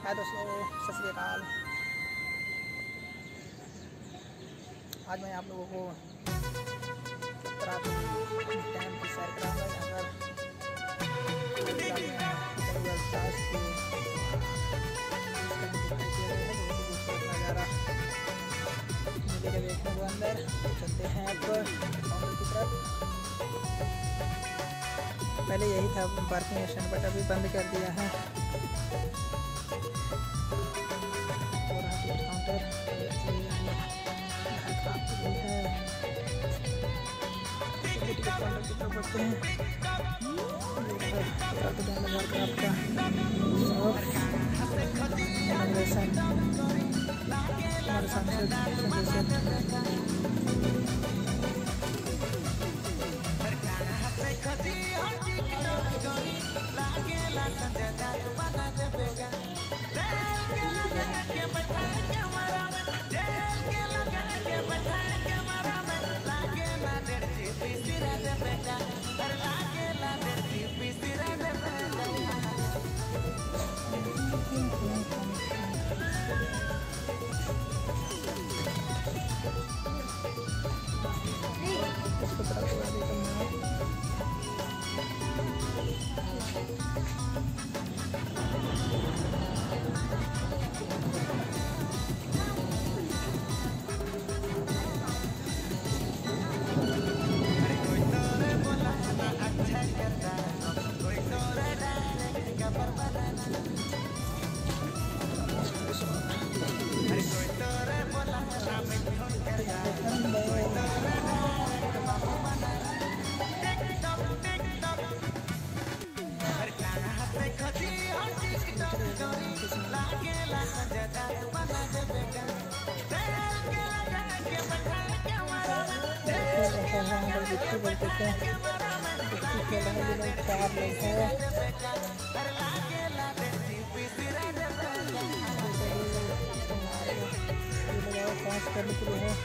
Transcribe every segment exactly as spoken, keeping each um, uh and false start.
हाय दोस्तों, सत श्री अकाल। आज मैं आप लोगों को डैम की सैर कराऊंगा। यहाँ पर नज़ारा मिलेगा देखने को अंदर। चलते हैं अब काउंटर की तरफ। पहले यही था पार्किंग स्टैंड, बट अभी बंद कर दिया है। गिट्टी बोलते थे, गिट्टी खेल रहे हैं लोग, चार लोग हैं। पास करने के लिए है।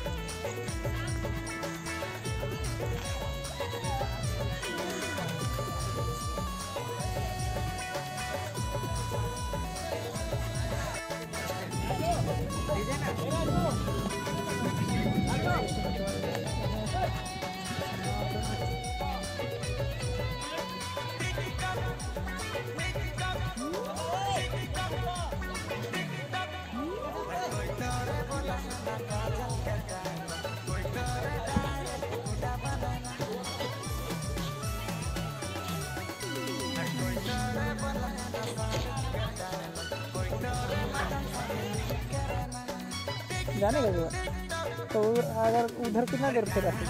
जाने का तो अगर उधर कितना देर फिर रहते?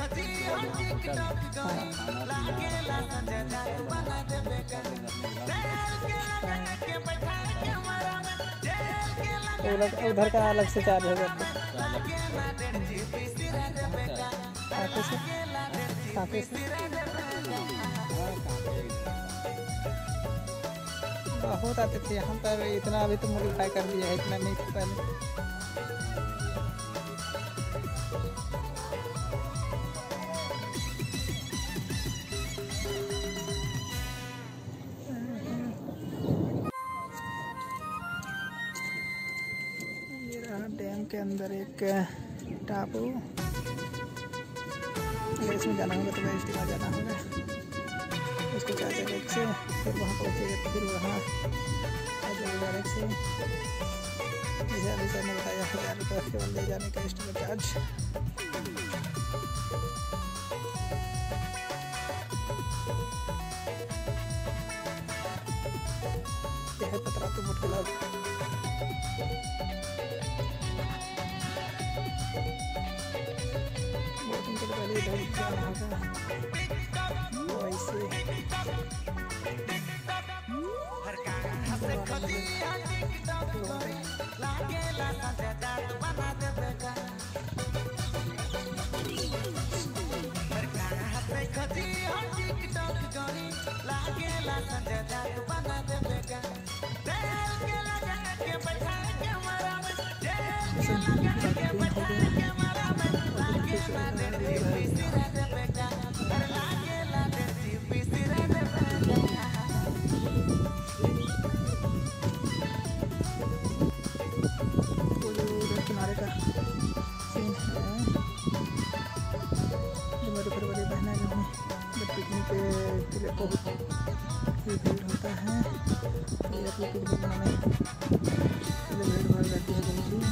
तो उधर का अलग से चार्ज होगा। कांटे से कांटे से बहुत आते थे यहाँ पर। इतना अभी तो मॉडिफाई कर दिया है, इतना नहीं था पहले। डैम के अंदर एक टापू, अगर इसमें जाना होगा तो वेस्ट का जाना होगा। उसको चार जगह से फिर वहाँ पहुँचेगा, तो फिर वहाँ आ जाएगा डायरेक्ट से। जैसे अभी सर ने बताया, हज़ार रुपये केवल ले जाने का एक्स्ट्रा चार्ज। यह है पतरातू बोट क्लब। पहले इधर जाना होगा, वैसे की वीडियो बनाने भीड़ भाड़ रहती है बहुत सी।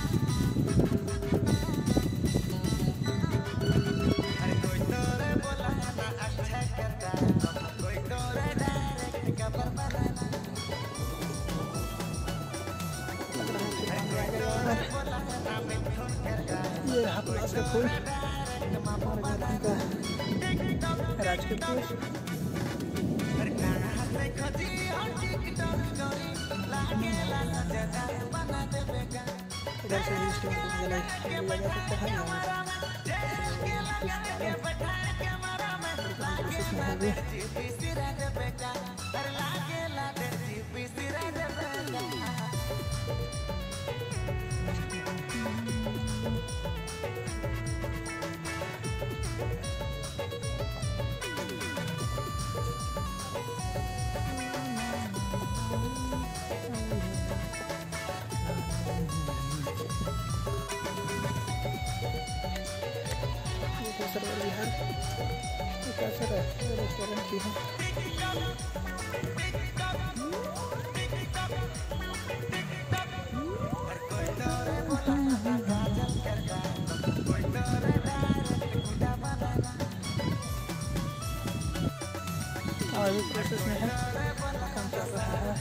ये रहा प्लास का फूल राजकीय फूल। इधर से भी स्टीम को जला जा सकता है। सर्वर बिहार क्या सर है रेस्टोरेंट की है। अभी प्रोसेस में है, काम चल रहा है।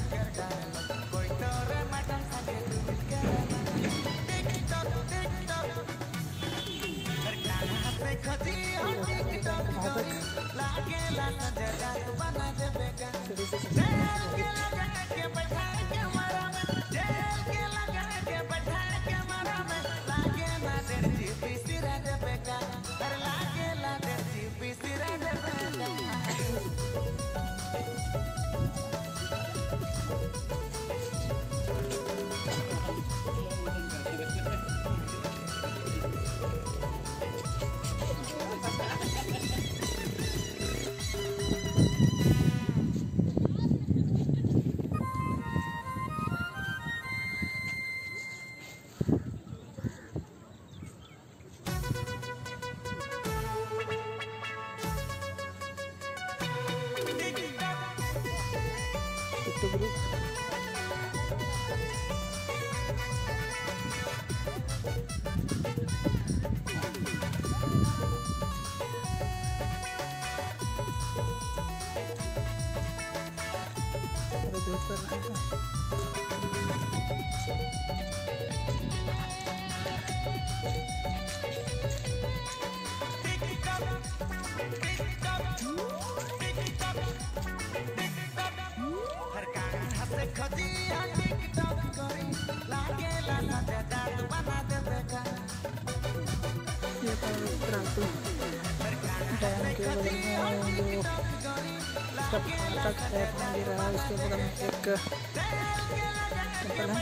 इसके बगल में एक टेम्पल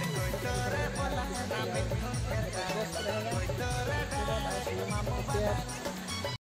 है।